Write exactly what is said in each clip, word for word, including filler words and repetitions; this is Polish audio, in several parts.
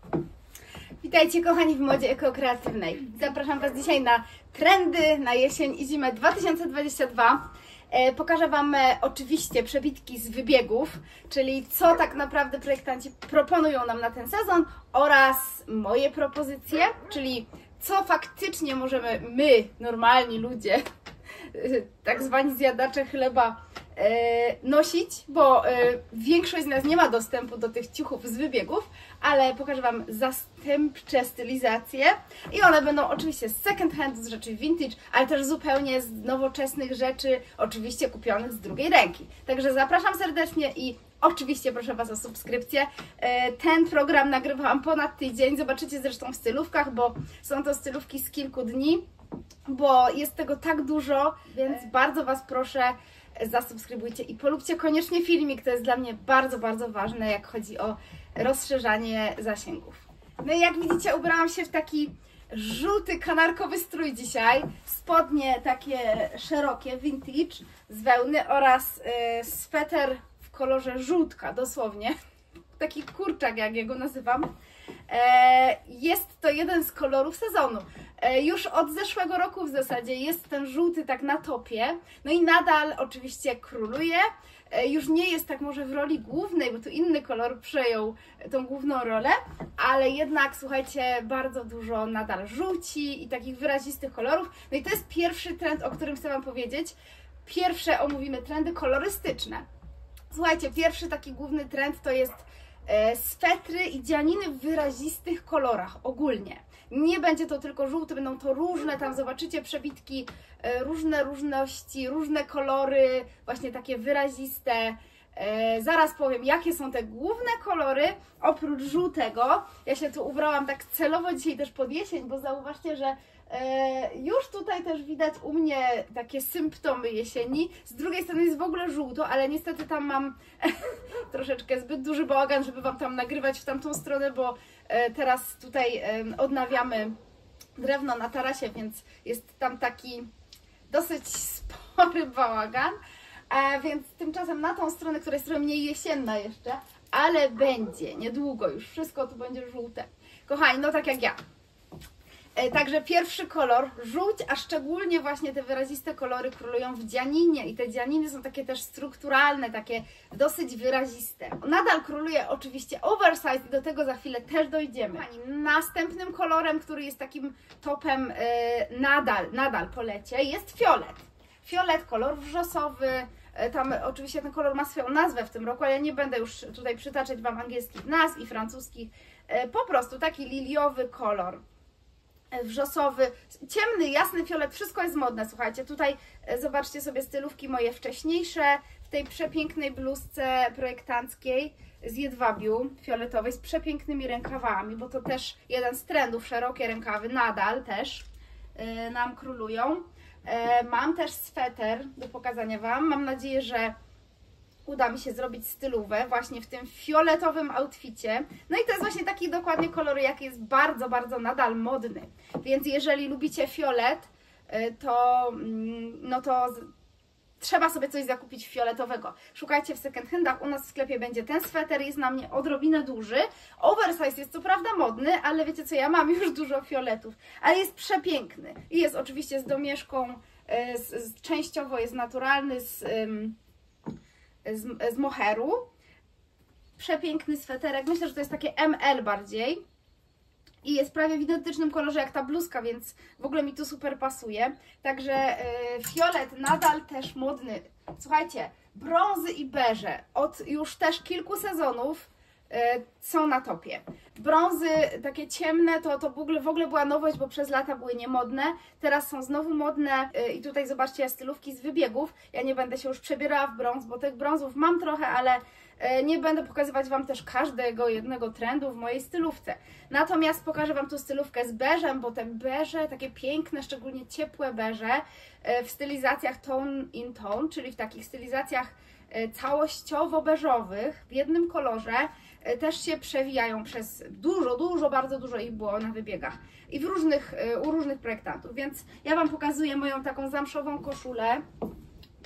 Witajcie kochani w modzie ekokreatywnej. Zapraszam Was dzisiaj na trendy na jesień i zimę dwa tysiące dwudziesty drugi. E, pokażę Wam e, oczywiście przebitki z wybiegów, czyli co tak naprawdę projektanci proponują nam na ten sezon oraz moje propozycje, czyli co faktycznie możemy my, normalni ludzie, tak zwani zjadacze chleba, nosić, bo większość z nas nie ma dostępu do tych ciuchów z wybiegów, ale pokażę Wam zastępcze stylizacje i one będą oczywiście z second hand, z rzeczy vintage, ale też zupełnie z nowoczesnych rzeczy, oczywiście kupionych z drugiej ręki. Także zapraszam serdecznie i oczywiście proszę Was o subskrypcję. Ten program nagrywałam ponad tydzień, zobaczycie zresztą w stylówkach, bo są to stylówki z kilku dni, bo jest tego tak dużo, więc bardzo Was proszę, zasubskrybujcie i polubcie koniecznie filmik, to jest dla mnie bardzo, bardzo ważne, jak chodzi o rozszerzanie zasięgów. No i jak widzicie, ubrałam się w taki żółty, kanarkowy strój dzisiaj, spodnie takie szerokie, vintage, z wełny oraz yy, sweter w kolorze żółtka, dosłownie, taki kurczak, jak ja go nazywam. Jest to jeden z kolorów sezonu. Już od zeszłego roku w zasadzie jest ten żółty tak na topie, no i nadal oczywiście króluje. Już nie jest tak może w roli głównej, bo tu inny kolor przejął tą główną rolę, ale jednak słuchajcie, bardzo dużo nadal żółci i takich wyrazistych kolorów. No i to jest pierwszy trend, o którym chcę Wam powiedzieć. Pierwsze omówimy trendy kolorystyczne. Słuchajcie, pierwszy taki główny trend to jest swetry i dzianiny w wyrazistych kolorach ogólnie. Nie będzie to tylko żółty, będą to różne, tam zobaczycie przebitki, różne różności, różne kolory, właśnie takie wyraziste. Zaraz powiem, jakie są te główne kolory oprócz żółtego. Ja się tu ubrałam tak celowo dzisiaj też pod jesień, bo zauważcie, że już tutaj też widać u mnie takie symptomy jesieni. Z drugiej strony jest w ogóle żółto, ale niestety tam mam troszeczkę zbyt duży bałagan, żeby Wam tam nagrywać w tamtą stronę, bo teraz tutaj odnawiamy drewno na tarasie, więc jest tam taki dosyć spory bałagan. A więc tymczasem na tą stronę, która jest trochę mniej jesienna jeszcze, ale będzie niedługo już, wszystko tu będzie żółte. Kochani, no tak jak ja. Także pierwszy kolor, żółć, a szczególnie właśnie te wyraziste kolory królują w dzianinie i te dzianiny są takie też strukturalne, takie dosyć wyraziste. Nadal króluje oczywiście oversize i do tego za chwilę też dojdziemy. Następnym kolorem, który jest takim topem yy, nadal, nadal po lecie, jest fiolet. Fiolet, kolor wrzosowy, tam oczywiście ten kolor ma swoją nazwę w tym roku, ale ja nie będę już tutaj przytaczać Wam angielskich nazw i francuskich. Po prostu taki liliowy kolor. Wrzosowy, ciemny, jasny fiolet, wszystko jest modne, słuchajcie, tutaj zobaczcie sobie stylówki moje wcześniejsze, w tej przepięknej bluzce projektanckiej z jedwabiu fioletowej, z przepięknymi rękawami, bo to też jeden z trendów, szerokie rękawy, nadal też yy, nam królują. Yy, mam też sweter do pokazania Wam, mam nadzieję, że uda mi się zrobić stylówę właśnie w tym fioletowym outficie. No i to jest właśnie taki dokładnie kolor, jaki jest bardzo, bardzo nadal modny. Więc jeżeli lubicie fiolet, to, no to trzeba sobie coś zakupić fioletowego. Szukajcie w second handach, u nas w sklepie będzie ten sweter, jest na mnie odrobinę duży. Oversize jest co prawda modny, ale wiecie co, ja mam już dużo fioletów, ale jest przepiękny. I jest oczywiście z domieszką, z, z, częściowo jest naturalny, z... Z, z moheru. Przepiękny sweterek, myślę, że to jest takie M L bardziej i jest prawie w identycznym kolorze jak ta bluzka, więc w ogóle mi tu super pasuje. Także yy, fiolet nadal też modny. Słuchajcie, brązy i beże od już też kilku sezonów yy, są na topie. Brązy takie ciemne to, to w, ogóle, w ogóle była nowość, bo przez lata były niemodne. Teraz są znowu modne yy, i tutaj zobaczcie stylówki z wybiegów. Ja nie będę się już przebierała w brąz, bo tych brązów mam trochę, ale yy, nie będę pokazywać Wam też każdego jednego trendu w mojej stylówce. Natomiast pokażę Wam tu stylówkę z beżem, bo te beże, takie piękne, szczególnie ciepłe beże yy, w stylizacjach tone in tone, czyli w takich stylizacjach yy, całościowo-beżowych w jednym kolorze, też się przewijają przez dużo, dużo, bardzo dużo ich było na wybiegach i w różnych, u różnych projektantów, więc ja Wam pokazuję moją taką zamszową koszulę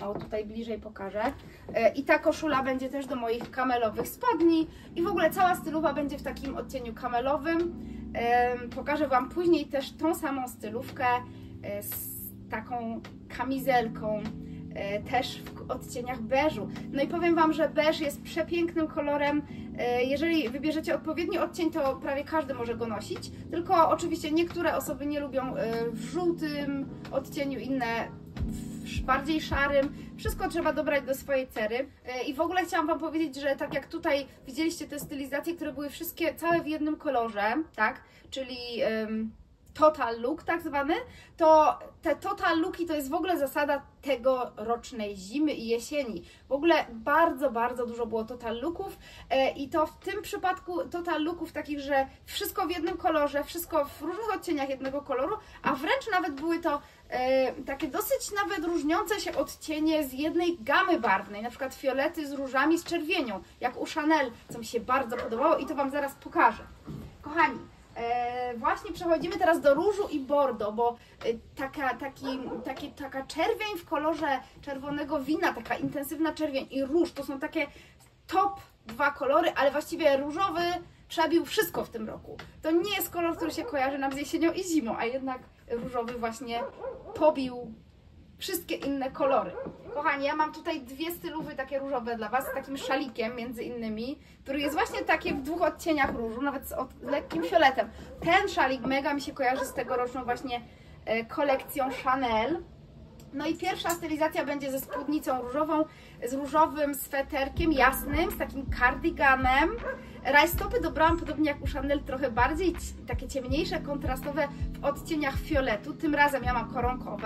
O, tutaj bliżej pokażę. I ta koszula będzie też do moich kamelowych spodni. I w ogóle cała stylowa będzie w takim odcieniu kamelowym. Pokażę Wam później też tą samą stylówkę z taką kamizelką, też w odcieniach beżu. No i powiem Wam, że beż jest przepięknym kolorem. Jeżeli wybierzecie odpowiedni odcień, to prawie każdy może go nosić. Tylko oczywiście niektóre osoby nie lubią w żółtym odcieniu, inne w bardziej szarym. Wszystko trzeba dobrać do swojej cery. I w ogóle chciałam Wam powiedzieć, że tak jak tutaj widzieliście te stylizacje, które były wszystkie całe w jednym kolorze, tak? Czyli um, total look tak zwany, to te total looki to jest w ogóle zasada tegorocznej zimy i jesieni. W ogóle bardzo, bardzo dużo było total looków e, i to w tym przypadku total looków takich, że wszystko w jednym kolorze, wszystko w różnych odcieniach jednego koloru, a wręcz nawet były to e, takie dosyć nawet różniące się odcienie z jednej gamy barwnej, na przykład fiolety z różami, z czerwienią, jak u Chanel, co mi się bardzo podobało i to Wam zaraz pokażę. Kochani, E, właśnie przechodzimy teraz do różu i bordo, bo e, taka, taki, taki, taka czerwień w kolorze czerwonego wina, taka intensywna czerwień i róż, to są takie top dwa kolory, ale właściwie różowy przebił wszystko w tym roku. To nie jest kolor, który się kojarzy nam z jesienią i zimą, a jednak różowy właśnie pobił wszystkie inne kolory. Kochani, ja mam tutaj dwie stylówy takie różowe dla Was, z takim szalikiem między innymi, który jest właśnie takie w dwóch odcieniach różu, nawet z, od, z lekkim fioletem. Ten szalik mega mi się kojarzy z tegoroczną właśnie e, kolekcją Chanel. No i pierwsza stylizacja będzie ze spódnicą różową, z różowym sweterkiem jasnym, z takim kardiganem. Rajstopy dobrałam podobnie jak u Chanel, trochę bardziej takie ciemniejsze, kontrastowe w odcieniach fioletu. Tym razem ja mam koronkowe.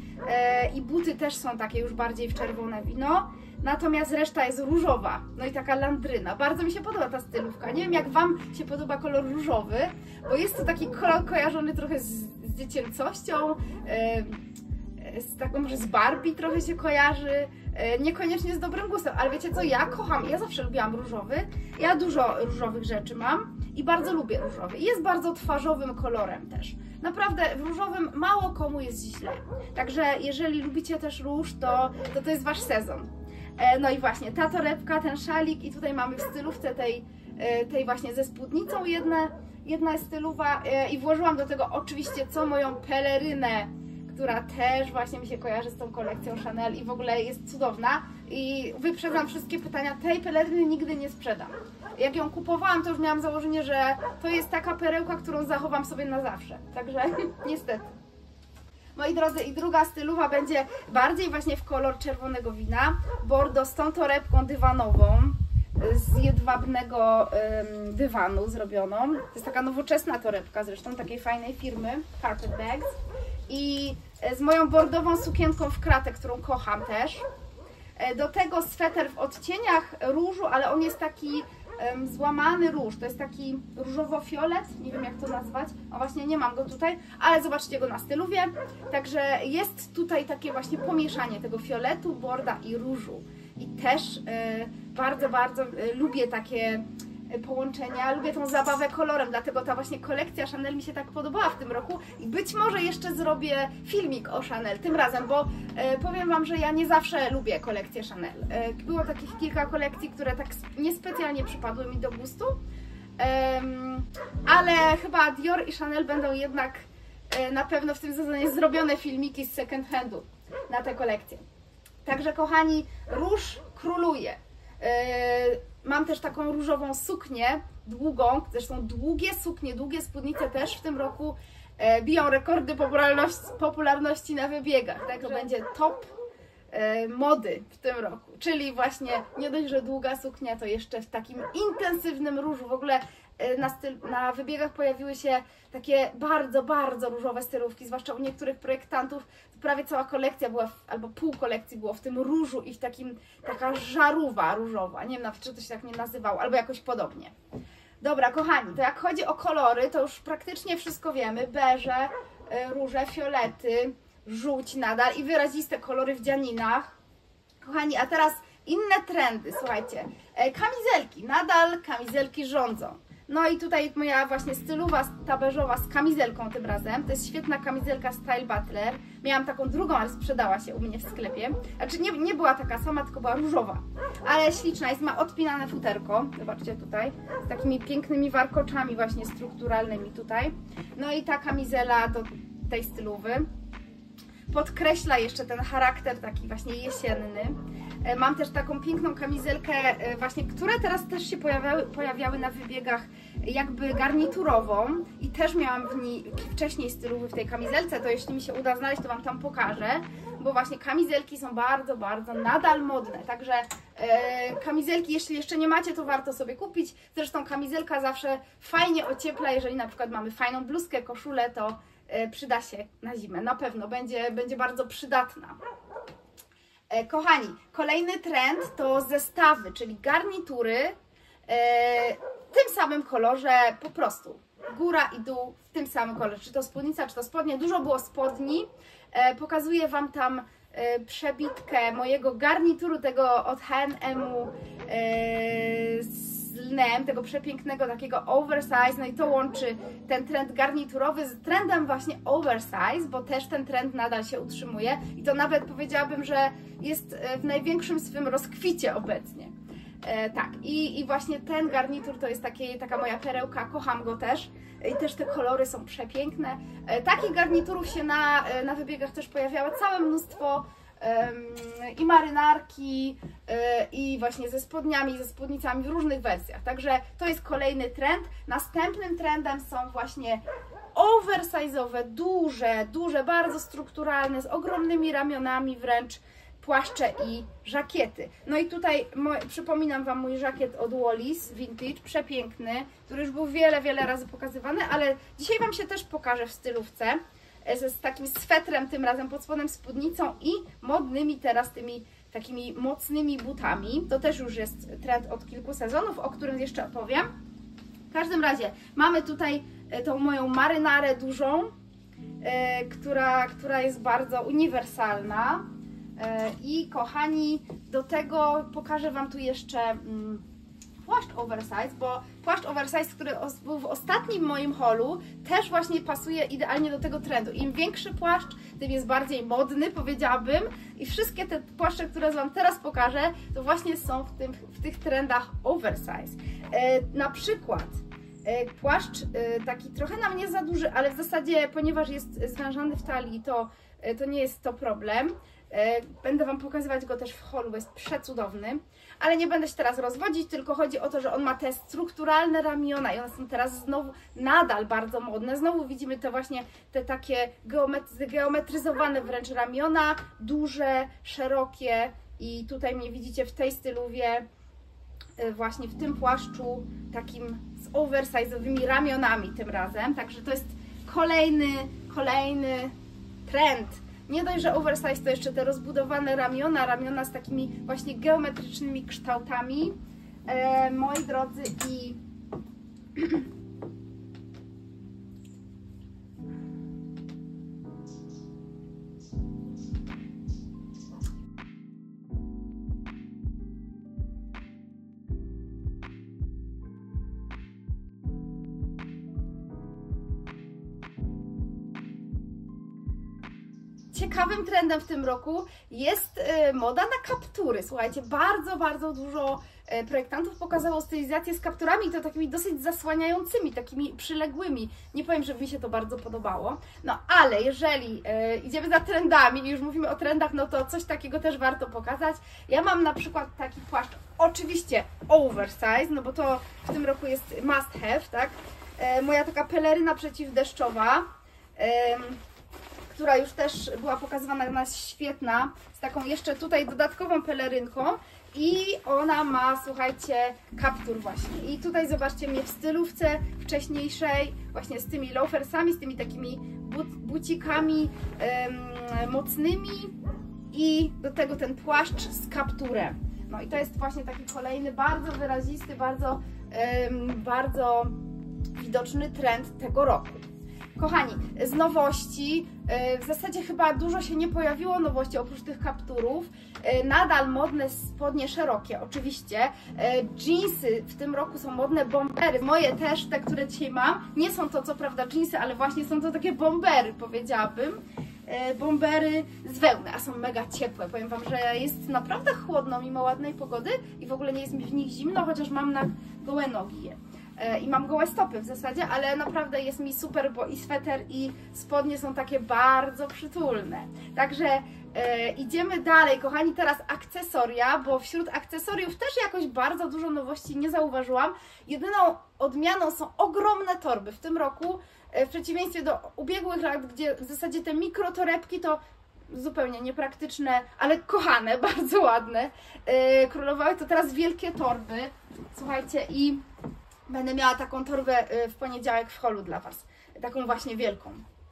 I buty też są takie już bardziej w czerwone wino, natomiast reszta jest różowa, no i taka landryna. Bardzo mi się podoba ta stylówka. Nie wiem, jak Wam się podoba kolor różowy, bo jest to taki kolor kojarzony trochę z, z dziecięcością, z taką, może z Barbie trochę się kojarzy, niekoniecznie z dobrym gustem, ale wiecie co, ja kocham, ja zawsze lubiłam różowy, ja dużo różowych rzeczy mam i bardzo lubię różowy. Jest bardzo twarzowym kolorem też. Naprawdę w różowym mało komu jest źle. Także jeżeli lubicie też róż, to to, to jest Wasz sezon. E, no i właśnie ta torebka, ten szalik i tutaj mamy w stylówce tej, tej właśnie ze spódnicą jedna, jedna jest stylowa e, i włożyłam do tego oczywiście co moją pelerynę, która też właśnie mi się kojarzy z tą kolekcją Chanel i w ogóle jest cudowna i wyprzedzam wszystkie pytania, tej peleryny nigdy nie sprzedam. Jak ją kupowałam, to już miałam założenie, że to jest taka perełka, którą zachowam sobie na zawsze, także niestety. Moi drodzy, i druga stylowa będzie bardziej właśnie w kolor czerwonego wina, bordo z tą torebką dywanową, z jedwabnego ym, dywanu zrobioną. To jest taka nowoczesna torebka zresztą, takiej fajnej firmy, Carpet Bags. I z moją bordową sukienką w kratę, którą kocham też. Do tego sweter w odcieniach różu, ale on jest taki um, złamany róż. To jest taki różowo-fiolet, nie wiem jak to nazwać. O właśnie, nie mam go tutaj, ale zobaczcie go na styluwie. Także jest tutaj takie właśnie pomieszanie tego fioletu, borda i różu. I też y, bardzo, bardzo y, lubię takie połączenia, lubię tą zabawę kolorem, dlatego ta właśnie kolekcja Chanel mi się tak podobała w tym roku i być może jeszcze zrobię filmik o Chanel tym razem, bo e, powiem Wam, że ja nie zawsze lubię kolekcję Chanel. E, było takich kilka kolekcji, które tak niespecjalnie przypadły mi do gustu, e, ale chyba Dior i Chanel będą jednak e, na pewno w tym sezonie zrobione filmiki z second handu na tę kolekcję. Także kochani, róż króluje. Mam też taką różową suknię, długą, zresztą długie suknie, długie spódnice też w tym roku biją rekordy popularności, popularności na wybiegach. Tak, to będzie top mody w tym roku, czyli właśnie nie dość, że długa suknia, to jeszcze w takim intensywnym różu. W ogóle na, styl, na wybiegach pojawiły się takie bardzo, bardzo różowe stylówki, zwłaszcza u niektórych projektantów. Prawie cała kolekcja była, w, albo pół kolekcji było w tym różu i w takim, taka żarówa różowa. Nie wiem nawet, czy to się tak nie nazywało, albo jakoś podobnie. Dobra, kochani, to jak chodzi o kolory, to już praktycznie wszystko wiemy. Beże, róże, fiolety, żółć nadal i wyraziste kolory w dzianinach. Kochani, a teraz inne trendy, słuchajcie. Kamizelki, nadal kamizelki rządzą. No i tutaj moja właśnie stylowa, ta beżowa z kamizelką tym razem. To jest świetna kamizelka Style Butler. Miałam taką drugą, ale sprzedała się u mnie w sklepie. Znaczy nie, nie była taka sama, tylko była różowa. Ale śliczna jest, ma odpinane futerko. Zobaczcie tutaj. Z takimi pięknymi warkoczami właśnie strukturalnymi tutaj. No i ta kamizela do tej stylowy. Podkreśla jeszcze ten charakter taki właśnie jesienny. Mam też taką piękną kamizelkę właśnie, które teraz też się pojawiały, pojawiały na wybiegach jakby garniturową i też miałam w niej wcześniej stylowy w tej kamizelce, to jeśli mi się uda znaleźć, to Wam tam pokażę, bo właśnie kamizelki są bardzo, bardzo nadal modne, także e, kamizelki, jeśli jeszcze nie macie, to warto sobie kupić. Zresztą kamizelka zawsze fajnie ociepla, jeżeli na przykład mamy fajną bluzkę, koszulę, to e, przyda się na zimę, na pewno będzie, będzie bardzo przydatna. Kochani, kolejny trend to zestawy, czyli garnitury e, w tym samym kolorze, po prostu góra i dół w tym samym kolorze, czy to spódnica, czy to spodnie. Dużo było spodni, e, pokazuję Wam tam e, przebitkę mojego garnituru, tego od H and M e, z lnem, tego przepięknego takiego oversize, no i to łączy ten trend garniturowy z trendem właśnie oversize, bo też ten trend nadal się utrzymuje i to nawet powiedziałabym, że jest w największym swym rozkwicie obecnie. E, tak, i, i właśnie ten garnitur to jest taki, taka moja perełka, kocham go też i też te kolory są przepiękne. E, takich garniturów się na, na wybiegach też pojawiało całe mnóstwo. I marynarki, i właśnie ze spodniami, ze spódnicami w różnych wersjach. Także to jest kolejny trend. Następnym trendem są właśnie oversize'owe, duże, duże, bardzo strukturalne, z ogromnymi ramionami wręcz płaszcze i żakiety. No i tutaj moj, przypominam Wam mój żakiet od Wallis Vintage, przepiękny, który już był wiele, wiele razy pokazywany, ale dzisiaj Wam się też pokażę w stylówce. Z takim swetrem, tym razem pod spodem, spódnicą i modnymi teraz tymi takimi mocnymi butami. To też już jest trend od kilku sezonów, o którym jeszcze opowiem. W każdym razie mamy tutaj tą moją marynarę dużą, e, która, która jest bardzo uniwersalna. E, I kochani, do tego pokażę Wam tu jeszcze mm, płaszcz oversize, bo płaszcz oversize, który był w ostatnim moim haulu, też właśnie pasuje idealnie do tego trendu. Im większy płaszcz, tym jest bardziej modny, powiedziałabym. I wszystkie te płaszcze, które Wam teraz pokażę, to właśnie są w, tym, w tych trendach oversize. E, na przykład e, płaszcz e, taki trochę na mnie za duży, ale w zasadzie, ponieważ jest zwężany w talii, to, e, to nie jest to problem. Będę Wam pokazywać go też w haulu, bo jest przecudowny, ale nie będę się teraz rozwodzić, tylko chodzi o to, że on ma te strukturalne ramiona i one są teraz znowu nadal bardzo modne. Znowu widzimy te właśnie te takie geometry, geometryzowane wręcz ramiona, duże, szerokie i tutaj mnie widzicie w tej stylowie, właśnie w tym płaszczu takim z oversize'owymi ramionami tym razem, także to jest kolejny, kolejny trend. Nie dość, że oversize to jeszcze te rozbudowane ramiona, ramiona z takimi właśnie geometrycznymi kształtami. E, moi drodzy, i ciekawym trendem w tym roku jest moda na kaptury. Słuchajcie, bardzo, bardzo dużo projektantów pokazało stylizację z kapturami, to takimi dosyć zasłaniającymi, takimi przyległymi. Nie powiem, że mi się to bardzo podobało. No ale jeżeli e, idziemy za trendami i już mówimy o trendach, no to coś takiego też warto pokazać. Ja mam na przykład taki płaszcz, oczywiście oversize, no bo to w tym roku jest must have, tak? E, moja taka peleryna przeciwdeszczowa, e, która już też była pokazywana na świetna, z taką jeszcze tutaj dodatkową pelerynką i ona ma, słuchajcie, kaptur właśnie. I tutaj zobaczcie mnie w stylówce wcześniejszej, właśnie z tymi loafersami, z tymi takimi but, bucikami um, mocnymi i do tego ten płaszcz z kapturem. No i to jest właśnie taki kolejny bardzo wyrazisty, bardzo, um, bardzo widoczny trend tego roku. Kochani, z nowości, w zasadzie chyba dużo się nie pojawiło nowości oprócz tych kapturów. Nadal modne spodnie szerokie, oczywiście. Jeansy w tym roku są modne, bombery. Moje też, te, które dzisiaj mam, nie są to co prawda jeansy, ale właśnie są to takie bombery, powiedziałabym. Bombery z wełny, a są mega ciepłe. Powiem Wam, że jest naprawdę chłodno mimo ładnej pogody i w ogóle nie jest mi w nich zimno, chociaż mam na gołe nogi je. I mam gołe stopy w zasadzie, ale naprawdę jest mi super, bo i sweter, i spodnie są takie bardzo przytulne. Także e, idziemy dalej, kochani, teraz akcesoria, bo wśród akcesoriów też jakoś bardzo dużo nowości nie zauważyłam. Jedyną odmianą są ogromne torby. W tym roku, e, w przeciwieństwie do ubiegłych lat, gdzie w zasadzie te mikrotorebki to zupełnie niepraktyczne, ale kochane, bardzo ładne, e, królowały, to teraz wielkie torby. Słuchajcie, i będę miała taką torbę w poniedziałek w holu dla Was. Taką właśnie wielką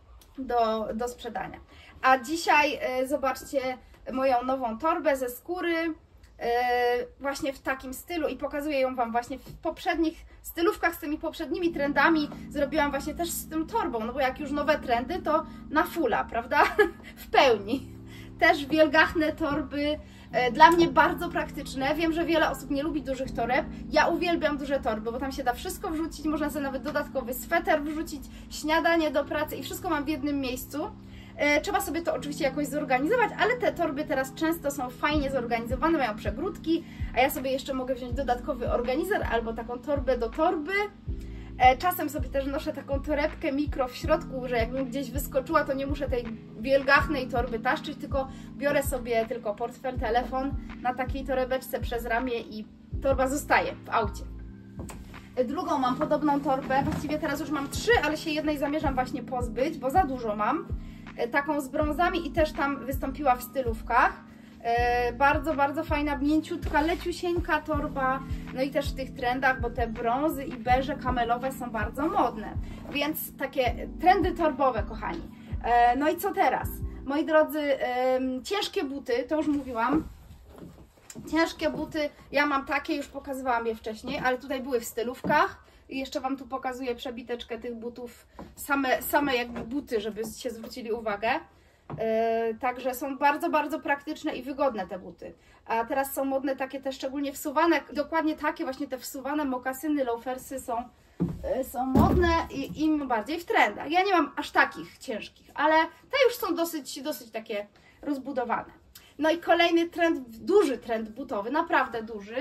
do, do sprzedania. A dzisiaj e, zobaczcie moją nową torbę ze skóry. E, właśnie w takim stylu i pokazuję ją Wam właśnie w poprzednich stylówkach z tymi poprzednimi trendami. Zrobiłam właśnie też z tym torbą, no bo jak już nowe trendy, to na fulla, prawda? W pełni. Też wielgachne torby. Dla mnie bardzo praktyczne. Wiem, że wiele osób nie lubi dużych toreb. Ja uwielbiam duże torby, bo tam się da wszystko wrzucić. Można sobie nawet dodatkowy sweter wrzucić, śniadanie do pracy i wszystko mam w jednym miejscu. Trzeba sobie to oczywiście jakoś zorganizować, ale te torby teraz często są fajnie zorganizowane, mają przegródki, a ja sobie jeszcze mogę wziąć dodatkowy organizer albo taką torbę do torby. Czasem sobie też noszę taką torebkę mikro w środku, że jakbym gdzieś wyskoczyła, to nie muszę tej wielgachnej torby taszczyć, tylko biorę sobie tylko portfel, telefon na takiej torebeczce przez ramię i torba zostaje w aucie. Drugą mam podobną torbę, właściwie teraz już mam trzy, ale się jednej zamierzam właśnie pozbyć, bo za dużo mam. Taką z brązami i też tam wystąpiła w stylówkach. E, bardzo, bardzo fajna, mięciutka, leciusieńka torba, no i też w tych trendach, bo te brązy i beże kamelowe są bardzo modne, więc takie trendy torbowe, kochani. E, no i co teraz? Moi drodzy, e, ciężkie buty, to już mówiłam, ciężkie buty, ja mam takie, już pokazywałam je wcześniej, ale tutaj były w stylówkach i jeszcze Wam tu pokazuję przebiteczkę tych butów, same, same jakby buty, żebyście zwrócili uwagę. Yy, także są bardzo, bardzo praktyczne i wygodne te buty. A teraz są modne takie te szczególnie wsuwane, dokładnie takie właśnie te wsuwane mokasyny, loafersy są, yy, są modne i im bardziej w trendach. Ja nie mam aż takich ciężkich, ale te już są dosyć, dosyć takie rozbudowane. No i kolejny trend, duży trend butowy, naprawdę duży.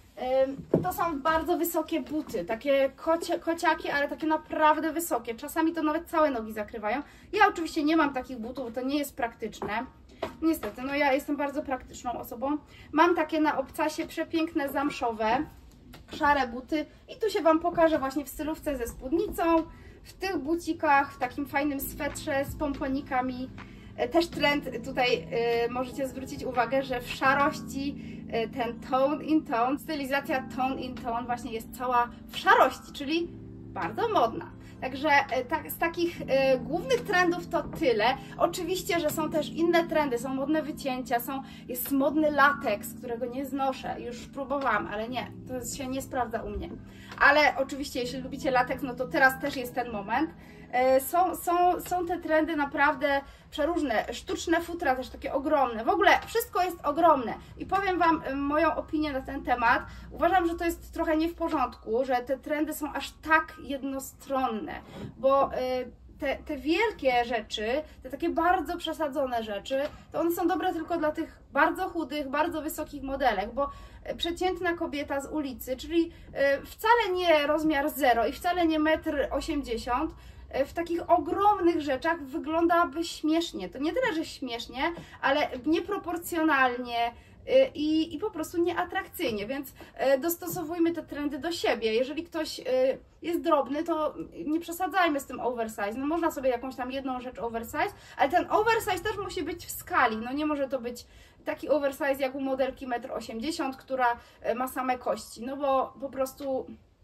Yy, to są bardzo wysokie buty, takie kocie, kociaki, ale takie naprawdę wysokie. Czasami to nawet całe nogi zakrywają. Ja oczywiście nie mam takich butów, bo to nie jest praktyczne. Niestety, no ja jestem bardzo praktyczną osobą. Mam takie na obcasie przepiękne, zamszowe, szare buty i tu się Wam pokażę właśnie w stylówce ze spódnicą, w tych bucikach, w takim fajnym swetrze z pomponikami. Też trend tutaj y, możecie zwrócić uwagę, że w szarości y, ten tone in tone, stylizacja tone in tone właśnie jest cała w szarości, czyli bardzo modna. Także y, tak, z takich y, głównych trendów to tyle. Oczywiście, że są też inne trendy, są modne wycięcia, są, jest modny lateks, którego nie znoszę, już próbowałam, ale nie, to się nie sprawdza u mnie. Ale oczywiście, jeśli lubicie lateks, no to teraz też jest ten moment. Są, są, są te trendy naprawdę przeróżne, sztuczne futra też takie ogromne, w ogóle wszystko jest ogromne i powiem Wam moją opinię na ten temat. Uważam, że to jest trochę nie w porządku, że te trendy są aż tak jednostronne, bo te, te wielkie rzeczy, te takie bardzo przesadzone rzeczy, to one są dobre tylko dla tych bardzo chudych, bardzo wysokich modelek, bo przeciętna kobieta z ulicy, czyli wcale nie rozmiar zero i wcale nie metr osiemdziesiąt, w takich ogromnych rzeczach wyglądałaby śmiesznie. To nie tyle, że śmiesznie, ale nieproporcjonalnie i, i po prostu nieatrakcyjnie, więc dostosowujmy te trendy do siebie. Jeżeli ktoś jest drobny, to nie przesadzajmy z tym oversize. No można sobie jakąś tam jedną rzecz oversize, ale ten oversize też musi być w skali. No nie może to być taki oversize jak u modelki metr osiemdziesiąt, która ma same kości, no bo po prostu...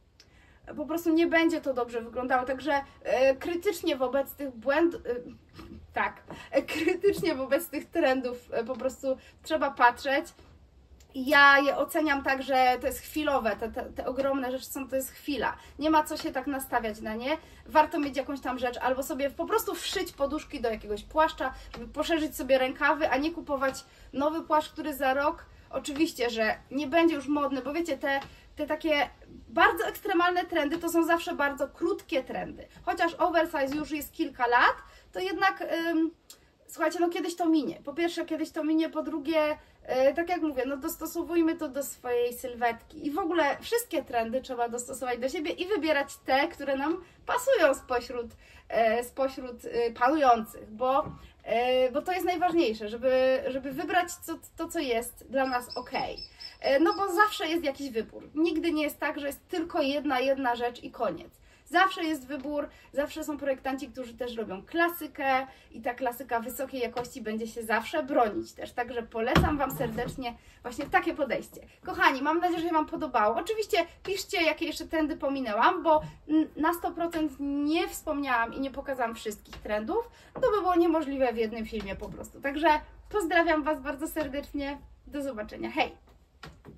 po prostu nie będzie to dobrze wyglądało, także e, krytycznie wobec tych błędów, e, tak, e, krytycznie wobec tych trendów e, po prostu trzeba patrzeć I ja je oceniam tak, że to jest chwilowe, te, te, te ogromne rzeczy są, to jest chwila. Nie ma co się tak nastawiać na nie. Warto mieć jakąś tam rzecz, albo sobie po prostu wszyć poduszki do jakiegoś płaszcza, żeby poszerzyć sobie rękawy, a nie kupować nowy płaszcz, który za rok oczywiście, że nie będzie już modny, bo wiecie, te, te takie bardzo ekstremalne trendy to są zawsze bardzo krótkie trendy. Chociaż oversize już jest kilka lat, to jednak, ym, słuchajcie, no kiedyś to minie. Po pierwsze, kiedyś to minie, po drugie, yy, tak jak mówię, no dostosowujmy to do swojej sylwetki. I w ogóle wszystkie trendy trzeba dostosować do siebie i wybierać te, które nam pasują spośród, yy, spośród yy, panujących, bo bo to jest najważniejsze, żeby, żeby wybrać to, to, co jest dla nas ok. No bo zawsze jest jakiś wybór. Nigdy nie jest tak, że jest tylko jedna, jedna rzecz i koniec. Zawsze jest wybór, zawsze są projektanci, którzy też robią klasykę i ta klasyka wysokiej jakości będzie się zawsze bronić też. Także polecam Wam serdecznie właśnie takie podejście. Kochani, mam nadzieję, że się Wam podobało. Oczywiście piszcie, jakie jeszcze trendy pominęłam, bo na sto procent nie wspomniałam i nie pokazałam wszystkich trendów. To by było niemożliwe w jednym filmie po prostu. Także pozdrawiam Was bardzo serdecznie. Do zobaczenia. Hej!